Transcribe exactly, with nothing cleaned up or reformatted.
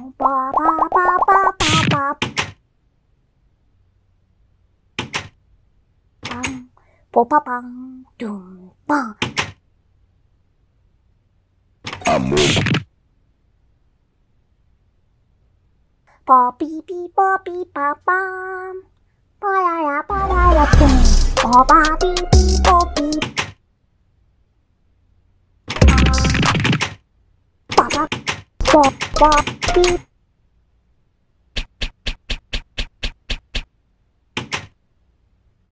빠바바바바바바 빵 포파빵 뚱빵 뽀삐삐 뽀삐빠빰 빠야야 빠야야 뿡 뽀바삐삐 뽀삐 빠바 뽀뽀삐